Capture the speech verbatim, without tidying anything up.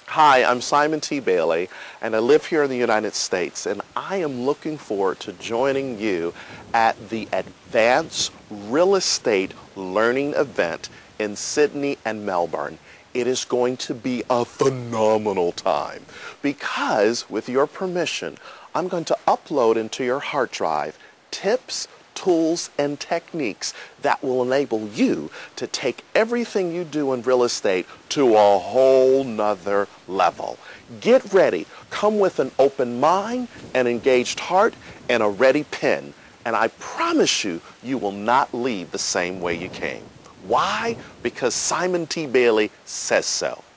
Hi, I'm Simon T. Bailey, and I live here in the United States, and I am looking forward to joining you at the Advanced Real Estate Learning event in Sydney and Melbourne. It is going to be a phenomenal time because, with your permission, I'm going to upload into your hard drive tips, tools, and techniques that will enable you to take everything you do in real estate to a whole nother level. Get ready. Come with an open mind, an engaged heart, and a ready pen. And I promise you, you will not leave the same way you came. Why? Because Simon T. Bailey says so.